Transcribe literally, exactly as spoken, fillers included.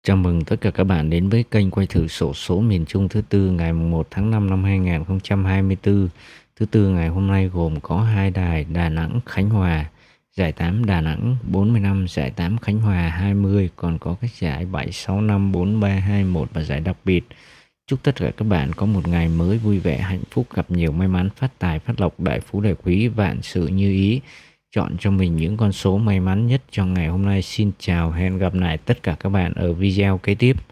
Chào mừng tất cả các bạn đến với kênh quay thử xổ số miền Trung thứ tư ngày một tháng năm năm hai nghìn không trăm hai mươi tư. Thứ tư ngày hôm nay gồm có hai đài Đà Nẵng Khánh Hòa, giải tám Đà Nẵng bốn mươi lăm, giải tám Khánh Hòa hai mươi, còn có các giải bảy sáu năm bốn ba hai một và giải đặc biệt. Chúc tất cả các bạn có một ngày mới vui vẻ, hạnh phúc, gặp nhiều may mắn, phát tài, phát lộc, đại phú đại quý, vạn sự như ý. Chọn cho mình những con số may mắn nhất cho ngày hôm nay. Xin chào, hẹn gặp lại tất cả các bạn ở video kế tiếp.